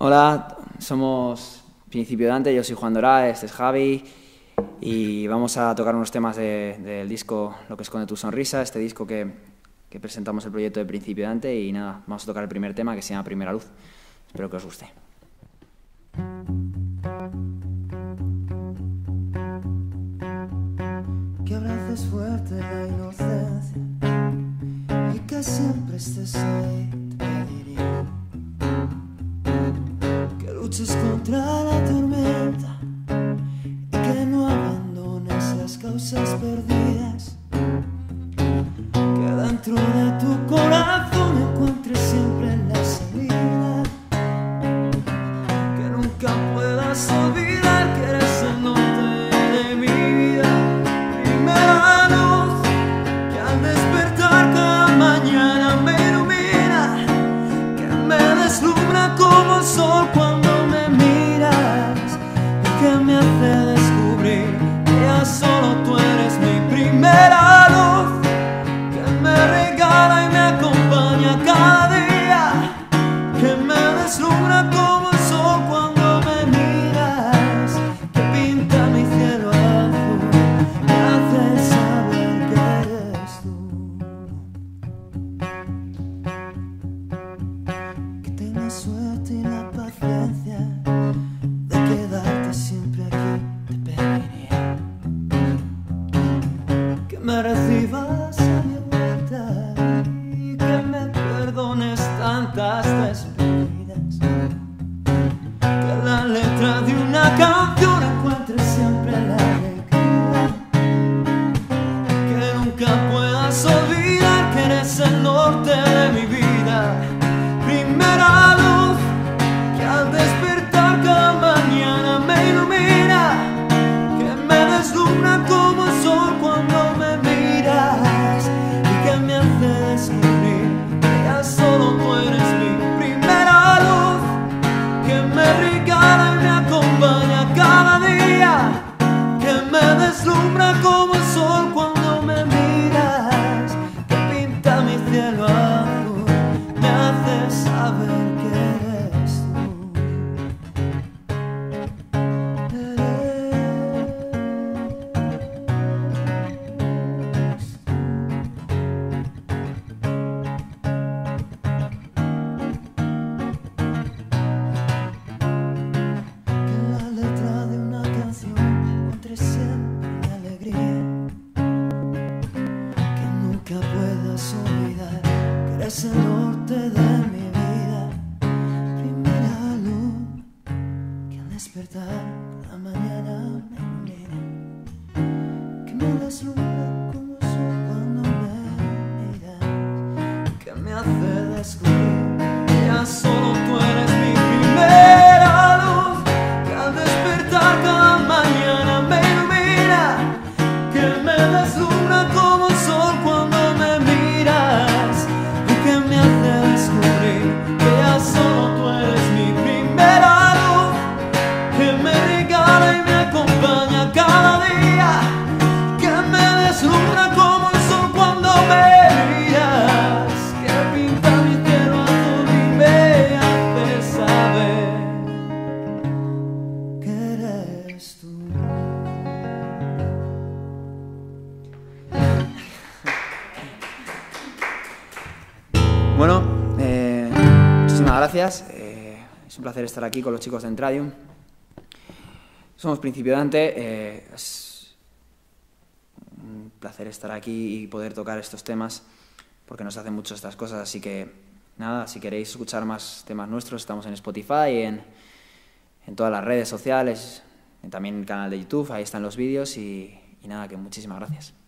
Hola, somos Principio Dante, yo soy Juan Dorá, este es Javi y vamos a tocar unos temas del disco Lo que esconde tu sonrisa, este disco que presentamos el proyecto de Principio Dante y nada, vamos a tocar el primer tema que se llama Primera Luz. Espero que os guste. Que abraces fuerte la inocencia y que siempre estés ahí, te pediría. Que luches contra la tormenta y que no abandones las causas perdidas. Que dentro de tu corazón encuentres siempre la salida. Que nunca puedas olvidar que eres el norte de mi vida. Primera luz que al despertar cada mañana me ilumina, que me deslumbra como el sol cuando me miras y que me hace descubrir que ya solo tú eres mi primera luz, que me regala y me acompaña cada día, que me deslumbra como el sol cuando me miras, que pinta mi cielo azul, me hace saber que eres tú. Que tengas suerte y la paciencia de quedarte siempre aquí, te pediría. Que me recibas a mi vuelta y que me perdones tantas despedidas. Que en la letra de una canción encuentres siempre la alegría. Que nunca puedas olvidar que eres el norte de mi vida. Primera luz que al despertar cada mañana me ilumina, que me deslumbra como el sol cuando me miras y que me hace descubrir que ya solo tú eres mi primera luz, que me regala y me acompaña cada día, que me deslumbra como el sol cuando me miras, que pinta mi cielo azul, me hace saber que eres tú. Que en la letra de una canción encuentres siempre la alegría. Que nunca puedas olvidar que eres el norte de mi vida. Primera luz que al despertar la mañana me ilumina, que me deslumbra como el sol cuando me miras, que me hace descubrir que ya solo tú eres mi primera luz, que al despertar cada mañana me ilumina, que me deslumbra como el sol cuando me miras y que me hace descubrir que ya solo tú eres mi primera luz, que me regala y me acompaña cada día, que me deslumbra como el sol cuando me miras, que pinta mi cielo azul y me hace saber que eres tú. Bueno, muchísimas gracias. Es un placer estar aquí con los chicos de Entradium. Somos Principio Dante. Es un placer estar aquí y poder tocar estos temas porque nos hacen mucho estas cosas. Así que, nada, si queréis escuchar más temas nuestros, estamos en Spotify, en todas las redes sociales, también en el canal de YouTube, ahí están los vídeos y nada, que muchísimas gracias.